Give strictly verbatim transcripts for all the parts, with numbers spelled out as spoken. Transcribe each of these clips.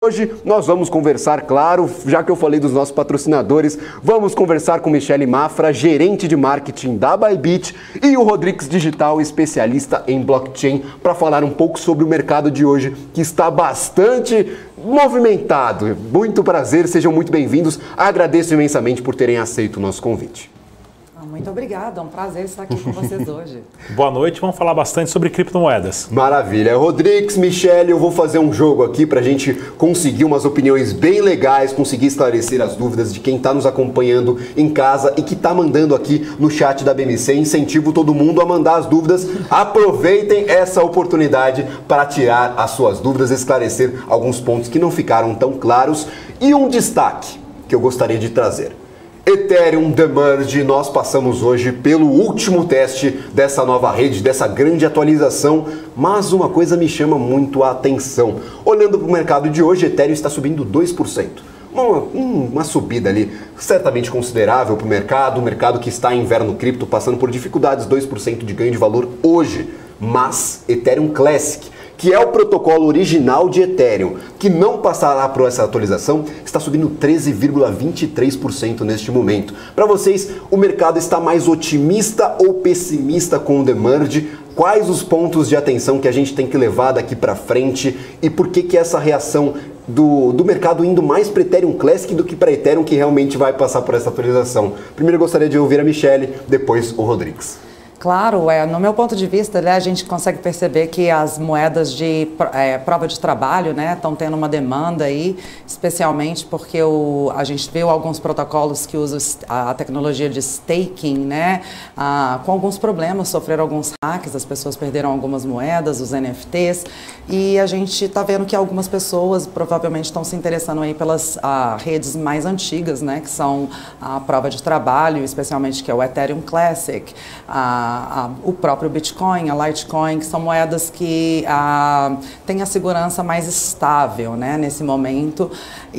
Hoje nós vamos conversar, claro, já que eu falei dos nossos patrocinadores, vamos conversar com Michele Mafra, gerente de marketing da Bybit, e o Rodrigues Digital, especialista em blockchain, para falar um pouco sobre o mercado de hoje, que está bastante movimentado. Muito prazer, sejam muito bem-vindos. Agradeço imensamente por terem aceito o nosso convite. Muito obrigada, é um prazer estar aqui com vocês hoje. Boa noite, vamos falar bastante sobre criptomoedas. Maravilha. Rodrigues, Michele, eu vou fazer um jogo aqui para a gente conseguir umas opiniões bem legais, conseguir esclarecer as dúvidas de quem está nos acompanhando em casa e que está mandando aqui no chat da B M C. Incentivo todo mundo a mandar as dúvidas. Aproveitem essa oportunidade para tirar as suas dúvidas, esclarecer alguns pontos que não ficaram tão claros. E um destaque que eu gostaria de trazer. Ethereum Demerge, nós passamos hoje pelo último teste dessa nova rede, dessa grande atualização, mas uma coisa me chama muito a atenção. Olhando para o mercado de hoje, Ethereum está subindo dois por cento. Uma, uma subida ali certamente considerável para o mercado, o mercado que está em inverno cripto, passando por dificuldades, dois por cento de ganho de valor hoje. Mas Ethereum Classic, que é o protocolo original de Ethereum, que não passará por essa atualização, está subindo treze vírgula vinte e três por cento neste momento. Para vocês, o mercado está mais otimista ou pessimista com o Demerge? Quais os pontos de atenção que a gente tem que levar daqui para frente? E por que que essa reação do, do mercado indo mais para Ethereum Classic do que para Ethereum, que realmente vai passar por essa atualização? Primeiro eu gostaria de ouvir a Michele, depois o Rodrigues. Claro, é, no meu ponto de vista, né, a gente consegue perceber que as moedas de é, prova de trabalho, né, estão tendo uma demanda aí, especialmente porque o, a gente viu alguns protocolos que usam a tecnologia de staking, né, ah, com alguns problemas, sofreram alguns hacks, as pessoas perderam algumas moedas, os N F Ts, e a gente está vendo que algumas pessoas provavelmente estão se interessando aí pelas ah, redes mais antigas, né, que são a prova de trabalho, especialmente que é o Ethereum Classic, a A, a, o próprio Bitcoin, a Litecoin, que são moedas que a, têm a segurança mais estável, né, nesse momento.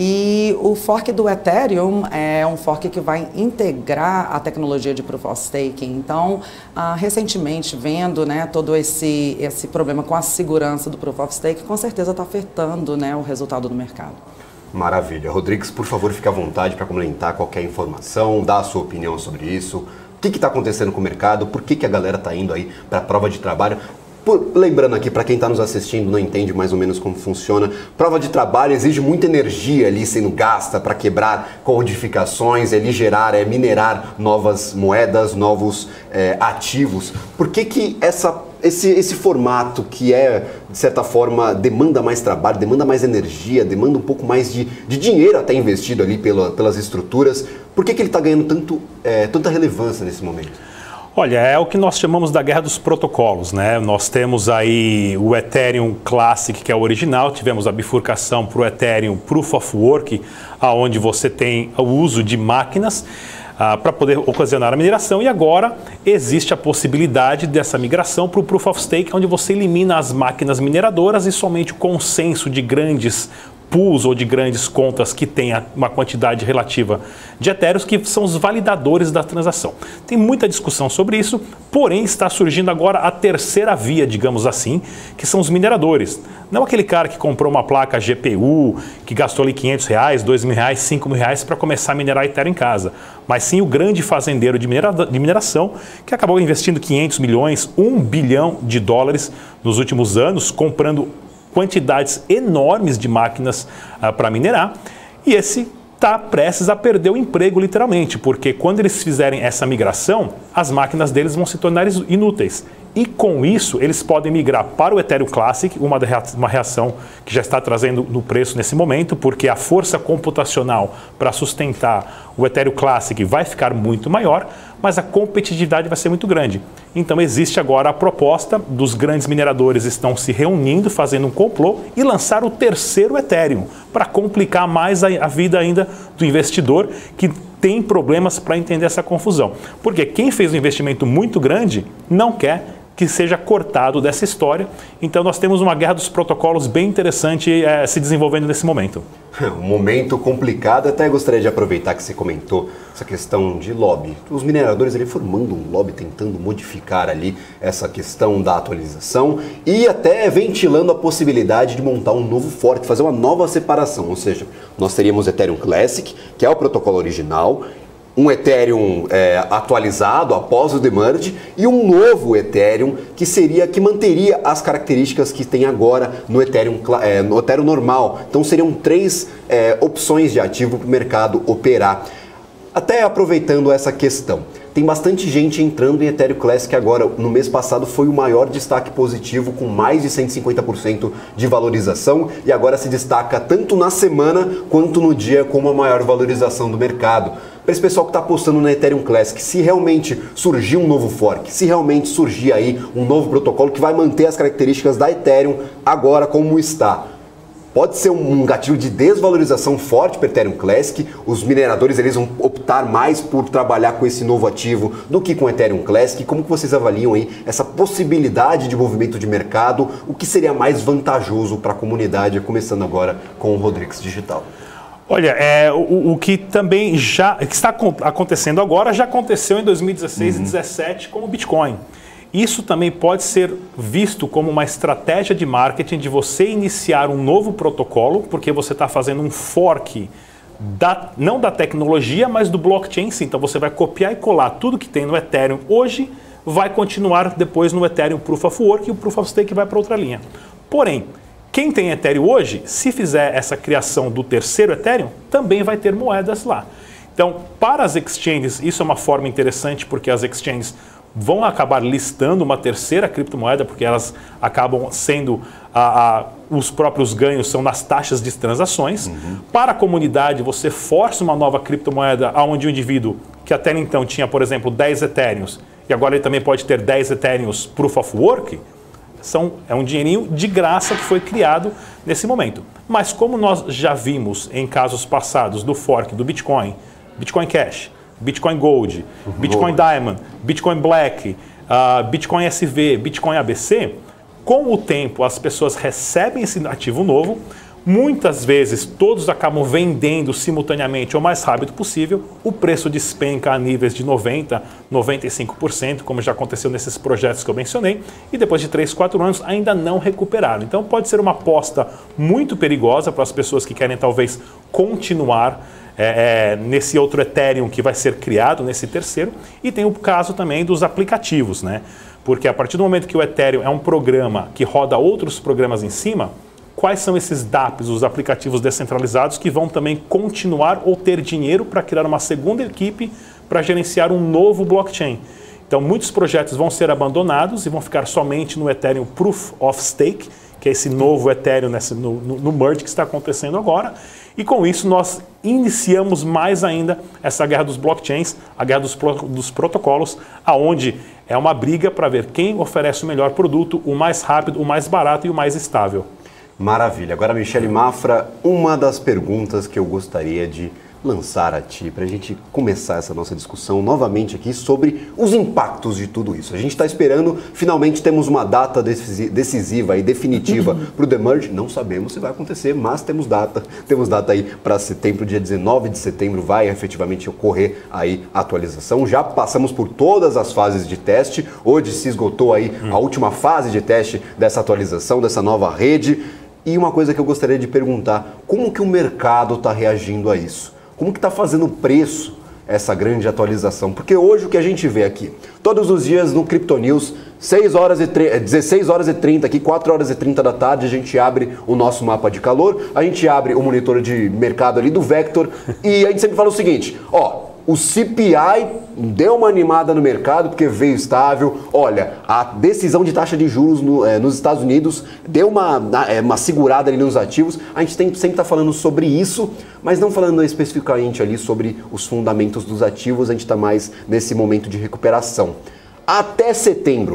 E o fork do Ethereum é um fork que vai integrar a tecnologia de Proof of Stake. Então, a, recentemente, vendo, né, todo esse, esse problema com a segurança do Proof of Stake, com certeza está afetando, né, o resultado do mercado. Maravilha. Rodrigues, por favor, fique à vontade para comentar qualquer informação, dar a sua opinião sobre isso. O que está acontecendo com o mercado? Por que, que a galera está indo aí para a prova de trabalho? Por, lembrando aqui, para quem está nos assistindo não entende mais ou menos como funciona, prova de trabalho exige muita energia ali sendo gasta para quebrar codificações, ali gerar, é, minerar novas moedas, novos é, ativos. Por que que essa, esse, esse formato que é, de certa forma, demanda mais trabalho, demanda mais energia, demanda um pouco mais de, de dinheiro até investido ali pela, pelas estruturas, por que que ele está ganhando tanto, é, tanta relevância nesse momento? Olha, é o que nós chamamos da guerra dos protocolos, né? Nós temos aí o Ethereum Classic, que é o original, tivemos a bifurcação para o Ethereum Proof of Work, aonde você tem o uso de máquinas ah, para poder ocasionar a mineração, e agora existe a possibilidade dessa migração para o Proof of Stake, onde você elimina as máquinas mineradoras e somente o consenso de grandes pools ou de grandes contas que tenha uma quantidade relativa de etéreos, que são os validadores da transação. Tem muita discussão sobre isso, porém está surgindo agora a terceira via, digamos assim, que são os mineradores. Não aquele cara que comprou uma placa G P U, que gastou ali quinhentos reais, dois mil reais, cinco mil reais para começar a minerar Ethereum em casa, mas sim o grande fazendeiro de, minera de mineração que acabou investindo quinhentos milhões, um bilhão de dólares nos últimos anos, comprando quantidades enormes de máquinas uh, para minerar, e esse está prestes a perder o emprego literalmente, porque quando eles fizerem essa migração, as máquinas deles vão se tornar inúteis. E com isso, eles podem migrar para o Ethereum Classic, uma, uma reação que já está trazendo no preço nesse momento, porque a força computacional para sustentar o Ethereum Classic vai ficar muito maior, mas a competitividade vai ser muito grande. Então existe agora a proposta dos grandes mineradores estão se reunindo, fazendo um complô e lançar o terceiro Ethereum, para complicar mais a, a vida ainda do investidor que tem problemas para entender essa confusão. Porque quem fez um investimento muito grande não quer que seja cortado dessa história. Então nós temos uma guerra dos protocolos bem interessante é, se desenvolvendo nesse momento. Um momento complicado. Até gostaria de aproveitar que você comentou essa questão de lobby. Os mineradores ali formando um lobby, tentando modificar ali essa questão da atualização e até ventilando a possibilidade de montar um novo fork, fazer uma nova separação. Ou seja, nós teríamos Ethereum Classic, que é o protocolo original, um Ethereum é, atualizado após o demerge e um novo Ethereum que seria que manteria as características que tem agora no Ethereum, é, no Ethereum normal. Então seriam três é, opções de ativo para o mercado operar. Até aproveitando essa questão, tem bastante gente entrando em Ethereum Classic agora. No mês passado foi o maior destaque positivo, com mais de cento e cinquenta por cento de valorização, e agora se destaca tanto na semana quanto no dia como a maior valorização do mercado. Para esse pessoal que está apostando na Ethereum Classic, se realmente surgir um novo fork, se realmente surgir aí um novo protocolo que vai manter as características da Ethereum agora como está, pode ser um gatilho de desvalorização forte para Ethereum Classic. Os mineradores eles vão optar mais por trabalhar com esse novo ativo do que com Ethereum Classic. Como que vocês avaliam aí essa possibilidade de movimento de mercado? O que seria mais vantajoso para a comunidade? Começando agora com o Rodrigues Digital. Olha, é, o, o que também já que está acontecendo agora já aconteceu em dois mil e dezesseis uhum. e dois mil e dezessete com o Bitcoin. Isso também pode ser visto como uma estratégia de marketing de você iniciar um novo protocolo, porque você está fazendo um fork, da, não da tecnologia, mas do blockchain sim. Então você vai copiar e colar tudo que tem no Ethereum hoje, vai continuar depois no Ethereum Proof of Work e o Proof of Stake vai para outra linha. Porém, quem tem Ethereum hoje, se fizer essa criação do terceiro Ethereum, também vai ter moedas lá. Então, para as exchanges, isso é uma forma interessante, porque as exchanges vão acabar listando uma terceira criptomoeda, porque elas acabam sendo, a, a, os próprios ganhos são nas taxas de transações. Uhum. Para a comunidade, você força uma nova criptomoeda onde o indivíduo, que até então tinha, por exemplo, dez Ethereums, e agora ele também pode ter dez Ethereums Proof of Work, são, é um dinheirinho de graça que foi criado nesse momento. Mas como nós já vimos em casos passados do fork do Bitcoin, Bitcoin Cash, Bitcoin Gold, Bitcoin Diamond, Bitcoin Black, uh, Bitcoin S V, Bitcoin A B C, com o tempo as pessoas recebem esse ativo novo, muitas vezes todos acabam vendendo simultaneamente o mais rápido possível, o preço despenca a níveis de noventa por cento, noventa e cinco por cento, como já aconteceu nesses projetos que eu mencionei, e depois de três, quatro anos ainda não recuperaram. Então pode ser uma aposta muito perigosa para as pessoas que querem talvez continuar É, é, nesse outro Ethereum que vai ser criado, nesse terceiro, e tem o caso também dos aplicativos, né? Porque a partir do momento que o Ethereum é um programa que roda outros programas em cima, quais são esses dApps, os aplicativos descentralizados, que vão também continuar ou ter dinheiro para criar uma segunda equipe para gerenciar um novo blockchain? Então muitos projetos vão ser abandonados e vão ficar somente no Ethereum Proof of Stake, que é esse novo Ethereum nesse, no, no, no merge que está acontecendo agora. E com isso nós iniciamos mais ainda essa guerra dos blockchains, a guerra dos, pro, dos protocolos, aonde é uma briga para ver quem oferece o melhor produto, o mais rápido, o mais barato e o mais estável. Maravilha. Agora, Michele Mafra, uma das perguntas que eu gostaria de lançar a ti, para a gente começar essa nossa discussão novamente aqui sobre os impactos de tudo isso. A gente está esperando, finalmente temos uma data decisiva e definitiva para o demerge. Não sabemos se vai acontecer, mas temos data. Temos data aí para setembro, dia dezenove de setembro, vai efetivamente ocorrer aí a atualização. Já passamos por todas as fases de teste. Hoje se esgotou aí hum. a última fase de teste dessa atualização, dessa nova rede. E uma coisa que eu gostaria de perguntar, como que o mercado está reagindo a isso? Como que está fazendo preço essa grande atualização? Porque hoje o que a gente vê aqui, todos os dias no Crypto News, seis horas e dezesseis horas e trinta, aqui quatro horas e trinta da tarde, a gente abre o nosso mapa de calor, a gente abre o monitor de mercado ali do Vector e a gente sempre fala o seguinte, ó, o C P I deu uma animada no mercado porque veio estável. Olha, a decisão de taxa de juros no, é, nos Estados Unidos deu uma, é, uma segurada ali nos ativos. A gente tem, sempre está falando sobre isso, mas não falando especificamente ali sobre os fundamentos dos ativos. A gente está mais nesse momento de recuperação. Até setembro,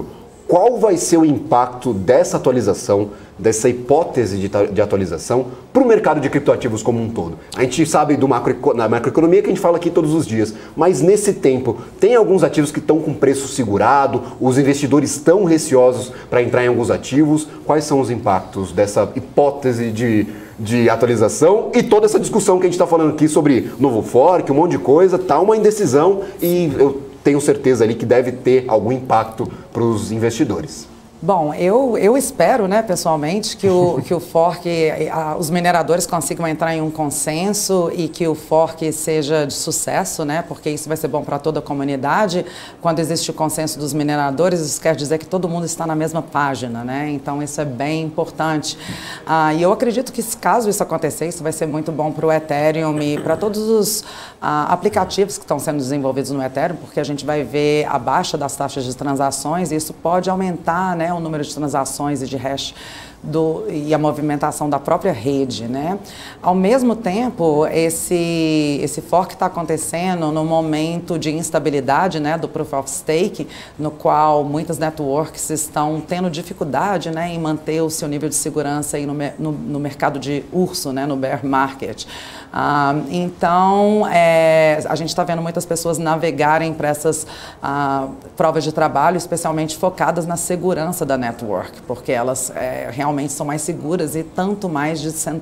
qual vai ser o impacto dessa atualização, dessa hipótese de, de atualização para o mercado de criptoativos como um todo? A gente sabe do macro, da macroeconomia que a gente fala aqui todos os dias, mas nesse tempo tem alguns ativos que estão com preço segurado, os investidores estão receosos para entrar em alguns ativos. Quais são os impactos dessa hipótese de, de atualização e toda essa discussão que a gente está falando aqui sobre novo fork, um monte de coisa, tá uma indecisão e eu tenho certeza ali que deve ter algum impacto para os investidores. Bom, eu, eu espero, né, pessoalmente, que o, que o fork, a, os mineradores consigam entrar em um consenso e que o fork seja de sucesso, né, porque isso vai ser bom para toda a comunidade. Quando existe o consenso dos mineradores, isso quer dizer que todo mundo está na mesma página, né, então isso é bem importante. Ah, e eu acredito que, caso isso acontecer, isso vai ser muito bom para o Ethereum e para todos os ah, aplicativos que estão sendo desenvolvidos no Ethereum, porque a gente vai ver a baixa das taxas de transações e isso pode aumentar, né, o número de transações e de hash do, e a movimentação da própria rede, né? Ao mesmo tempo, esse, esse fork está acontecendo no momento de instabilidade, né, do Proof of Stake, no qual muitas networks estão tendo dificuldade, né, em manter o seu nível de segurança aí no, no, no mercado de urso, né, no bear market. Ah, então, é, a gente está vendo muitas pessoas navegarem para essas ah, provas de trabalho, especialmente focadas na segurança da network, porque elas é, realmente são mais seguras e tanto mais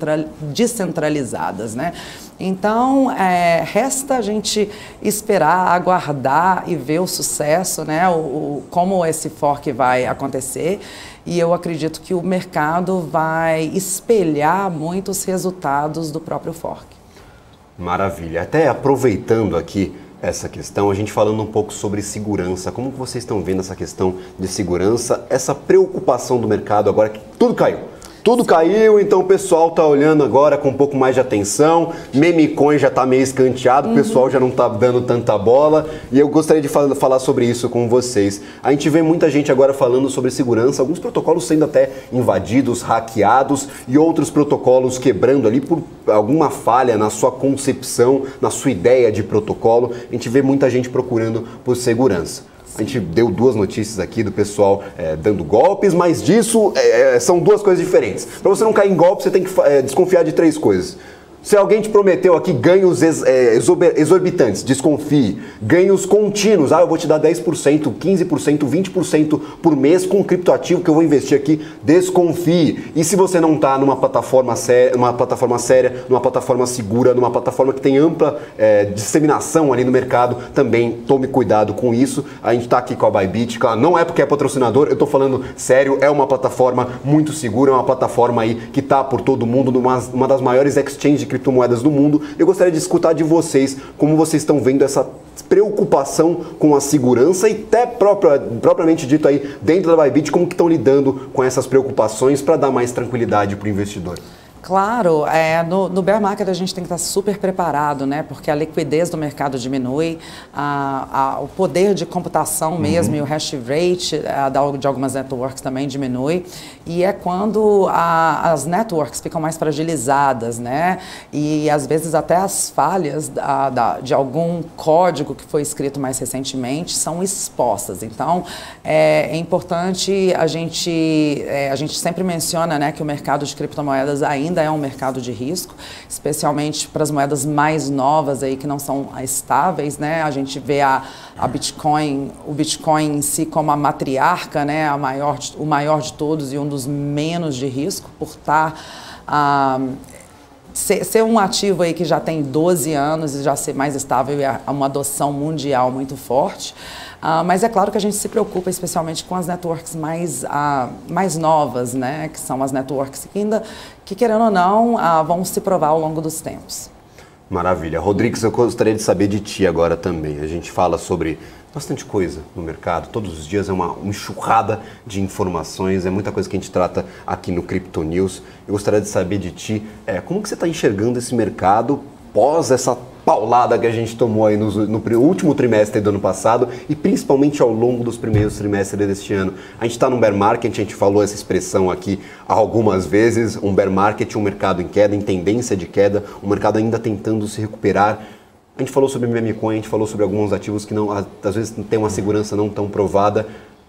descentralizadas, né? Então, é, resta a gente esperar, aguardar e ver o sucesso, né? O, o, como esse fork vai acontecer. E eu acredito que o mercado vai espelhar muitos resultados do próprio fork. Maravilha. Até aproveitando aqui essa questão, a gente falando um pouco sobre segurança, como que vocês estão vendo essa questão de segurança, essa preocupação do mercado agora que tudo caiu? Tudo caiu, então o pessoal está olhando agora com um pouco mais de atenção, memecoin já está meio escanteado, uhum. O pessoal já não está dando tanta bola e eu gostaria de fal- falar sobre isso com vocês. A gente vê muita gente agora falando sobre segurança, alguns protocolos sendo até invadidos, hackeados e outros protocolos quebrando ali por alguma falha na sua concepção, na sua ideia de protocolo. A gente vê muita gente procurando por segurança. A gente deu duas notícias aqui do pessoal é, dando golpes, mas disso é, são duas coisas diferentes. Para você não cair em golpe, você tem que é, desconfiar de três coisas. Se alguém te prometeu aqui ganhos ex, é, exorbitantes, desconfie. Ganhos contínuos, ah, eu vou te dar dez por cento, quinze por cento, vinte por cento por mês com um criptoativo que eu vou investir aqui, desconfie. E se você não está numa plataforma séria, numa plataforma séria, numa plataforma segura, numa plataforma que tem ampla é, disseminação ali no mercado, também tome cuidado com isso. A gente está aqui com a Bybit, não é porque é patrocinador, eu estou falando sério, é uma plataforma muito segura, é uma plataforma aí que está por todo mundo, numa uma das maiores exchanges de criptomoedas do mundo. Eu gostaria de escutar de vocês como vocês estão vendo essa preocupação com a segurança e até própria, propriamente dito aí dentro da Bybit, como que estão lidando com essas preocupações para dar mais tranquilidade para o investidor. Claro, é, no, no bear market a gente tem que estar super preparado, né? Porque a liquidez do mercado diminui, a, a, o poder de computação mesmo, uhum. E o hash rate a, de algumas networks também diminui. E é quando a, as networks ficam mais fragilizadas, né? E às vezes até as falhas da, da, de algum código que foi escrito mais recentemente são expostas. Então, é, é importante a gente, é, a gente sempre menciona, né, que o mercado de criptomoedas ainda ainda é um mercado de risco, especialmente para as moedas mais novas aí que não são estáveis, né? A gente vê a, a Bitcoin, o Bitcoin em si como a matriarca, né? A maior, o maior de todos e um dos menos de risco por estar ah, ser, ser um ativo aí que já tem doze anos e já ser mais estável e uma adoção mundial muito forte. Uh, mas é claro que a gente se preocupa especialmente com as networks mais, uh, mais novas, né? Que são as networks que ainda, que querendo ou não, uh, vão se provar ao longo dos tempos. Maravilha. Rodrigues, eu gostaria de saber de ti agora também. A gente fala sobre bastante coisa no mercado, todos os dias é uma enxurrada de informações, é muita coisa que a gente trata aqui no Crypto News. Eu gostaria de saber de ti, é, como que você está enxergando esse mercado pós essa paulada que a gente tomou aí no, no último trimestre do ano passado e principalmente ao longo dos primeiros trimestres deste ano. A gente está num bear market, a gente falou essa expressão aqui algumas vezes, um bear market, um mercado em queda, em tendência de queda, um mercado ainda tentando se recuperar. A gente falou sobre memecoin, a gente falou sobre alguns ativos que não, às vezes tem uma segurança não tão provada.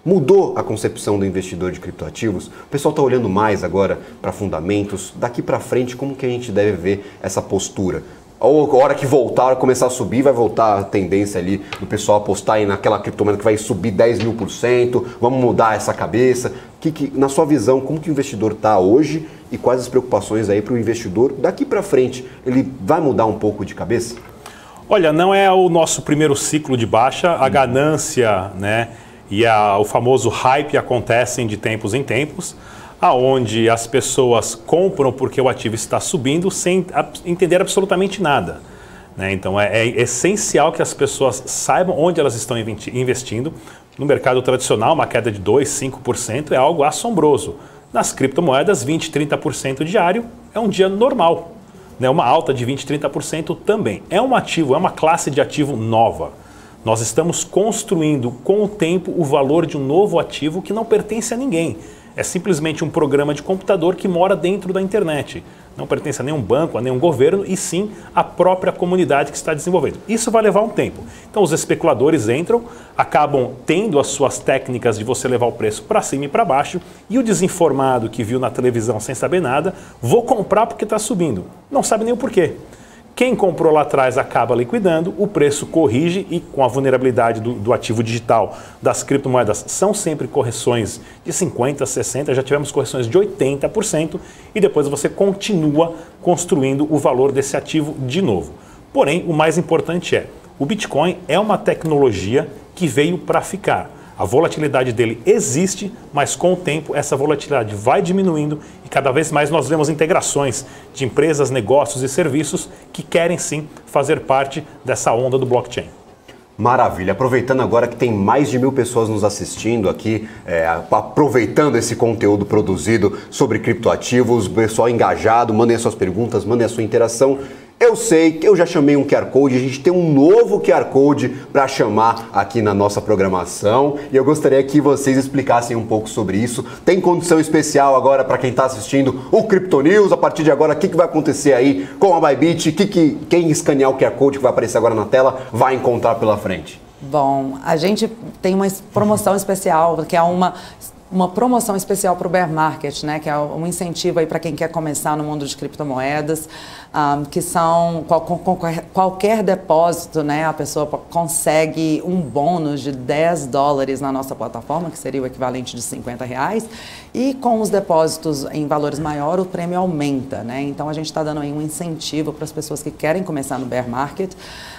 Mudou a concepção do investidor de criptoativos? O pessoal está olhando mais agora para fundamentos. Daqui para frente, como que a gente deve ver essa postura? Ou a hora que voltar, a hora que começar a subir, vai voltar a tendência ali do pessoal apostar aí naquela criptomoeda que vai subir dez mil por cento, vamos mudar essa cabeça. Que, que, na sua visão, como que o investidor está hoje e quais as preocupações aí para o investidor daqui para frente? Ele vai mudar um pouco de cabeça? Olha, não é o nosso primeiro ciclo de baixa, a ganância, né, e a, o famoso hype acontecem de tempos em tempos, aonde as pessoas compram porque o ativo está subindo sem entender absolutamente nada. Né? Então é, é essencial que as pessoas saibam onde elas estão investindo. No mercado tradicional, uma queda de dois, cinco por cento é algo assombroso. Nas criptomoedas, vinte, trinta por cento diário é um dia normal. Né? Uma alta de vinte, trinta por cento também. É um ativo, é uma classe de ativo nova. Nós estamos construindo com o tempo o valor de um novo ativo que não pertence a ninguém. É simplesmente um programa de computador que mora dentro da internet. Não pertence a nenhum banco, a nenhum governo, e sim à própria comunidade que está desenvolvendo. Isso vai levar um tempo. Então os especuladores entram, acabam tendo as suas técnicas de você levar o preço para cima e para baixo, e o desinformado que viu na televisão sem saber nada, vou comprar porque está subindo. Não sabe nem o porquê. Quem comprou lá atrás acaba liquidando, o preço corrige e com a vulnerabilidade do, do ativo digital das criptomoedas são sempre correções de cinquenta por cento, sessenta por cento, já tivemos correções de oitenta por cento e depois você continua construindo o valor desse ativo de novo. Porém, o mais importante é, o Bitcoin é uma tecnologia que veio para ficar. A volatilidade dele existe, mas com o tempo essa volatilidade vai diminuindo e cada vez mais nós vemos integrações de empresas, negócios e serviços que querem sim fazer parte dessa onda do blockchain. Maravilha. Aproveitando agora que tem mais de mil pessoas nos assistindo aqui, é, aproveitando esse conteúdo produzido sobre criptoativos, pessoal engajado, mandem as suas perguntas, mandem a sua interação. Eu sei que eu já chamei um Q R Code, a gente tem um novo Q R Code para chamar aqui na nossa programação e eu gostaria que vocês explicassem um pouco sobre isso. Tem condição especial agora para quem está assistindo o Crypto News, a partir de agora o que, que vai acontecer aí com a Bybit, que, que, quem escanear o Q R Code que vai aparecer agora na tela vai encontrar pela frente? Bom, a gente tem uma promoção especial, que é uma... uma promoção especial para o Bear Market, né, que é um incentivo aí para quem quer começar no mundo de criptomoedas, um, que são qual, qualquer, qualquer depósito, né, a pessoa consegue um bônus de dez dólares na nossa plataforma, que seria o equivalente de cinquenta reais, e com os depósitos em valores maiores o prêmio aumenta, né, então a gente está dando aí um incentivo para as pessoas que querem começar no Bear Market,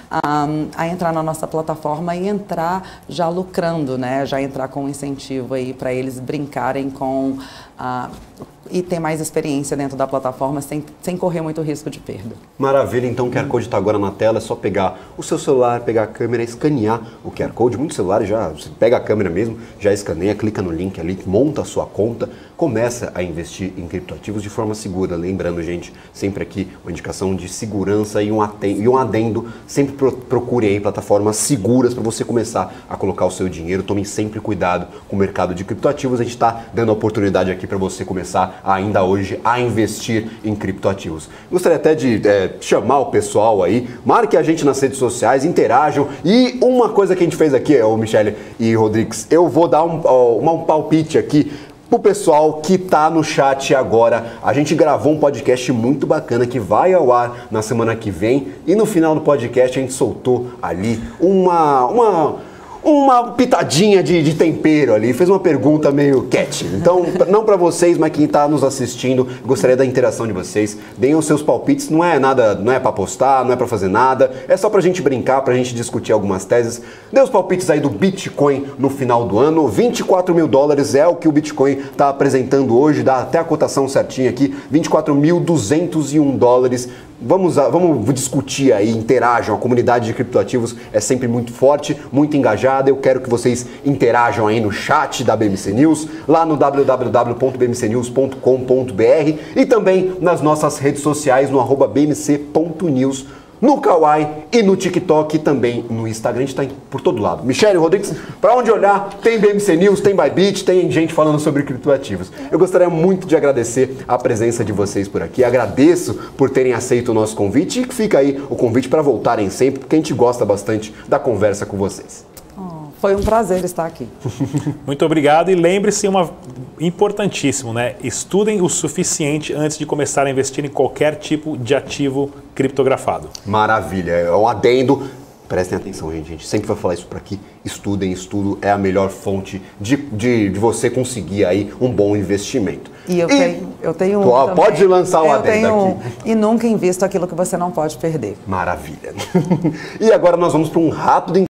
Um, a entrar na nossa plataforma e entrar já lucrando, né? Já entrar com um incentivo aí para eles brincarem com uh, e ter mais experiência dentro da plataforma sem, sem correr muito risco de perda. Maravilha, então o Q R Code está agora na tela, é só pegar o seu celular, pegar a câmera, escanear o Q R Code. Muitos celulares já, você pega a câmera mesmo, já escaneia, clica no link ali, monta a sua conta, começa a investir em criptoativos de forma segura. Lembrando, gente, sempre aqui uma indicação de segurança e um, e um adendo, sempre pro, procure aí plataformas seguras para você começar a colocar o seu dinheiro. Tome sempre cuidado com o mercado de criptoativos, a gente está dando a oportunidade aqui para você começar ainda hoje a investir em criptoativos. Gostaria até de é, chamar o pessoal aí, marque a gente nas redes sociais, interajam, e uma coisa que a gente fez aqui, ô Michele e Rodrigues, eu vou dar um, um, um palpite aqui pro pessoal que tá no chat agora. A gente gravou um podcast muito bacana que vai ao ar na semana que vem, e no final do podcast a gente soltou ali uma... uma uma pitadinha de, de tempero ali, fez uma pergunta meio catchy. Então, não para vocês, mas quem está nos assistindo, gostaria da interação de vocês. Deem os seus palpites, não é nada, não é para postar, não é para fazer nada, é só pra gente brincar, pra gente discutir algumas teses. Dê os palpites aí do Bitcoin no final do ano. vinte e quatro mil dólares é o que o Bitcoin está apresentando hoje, dá até a cotação certinha aqui, vinte e quatro mil duzentos e um dólares. Vamos, vamos discutir aí, interajam, a comunidade de criptoativos é sempre muito forte, muito engajada. Eu quero que vocês interajam aí no chat da B M C News, lá no w w w ponto b m c news ponto com ponto b r e também nas nossas redes sociais no arroba b m c ponto news, no Kawaii e no TikTok e também no Instagram. A gente está por todo lado. Michele, Rodrigues, para onde olhar, tem B M C News, tem Bybit, tem gente falando sobre criptoativos. Eu gostaria muito de agradecer a presença de vocês por aqui. Agradeço por terem aceito o nosso convite e fica aí o convite para voltarem sempre, porque a gente gosta bastante da conversa com vocês. Oh, Foi um prazer estar aqui. Muito obrigado e lembre-se, uma importantíssimo, né? Estudem o suficiente antes de começar a investir em qualquer tipo de ativo criptografado. Maravilha, é um adendo. Prestem atenção, gente. A gente sempre vai falar isso por aqui. Estudem, estudo é a melhor fonte de, de, de você conseguir aí um bom investimento. E eu e, tenho, eu tenho um ó, pode lançar o adendo tenho um, aqui. E nunca invisto aquilo que você não pode perder. Maravilha. E agora nós vamos para um rápido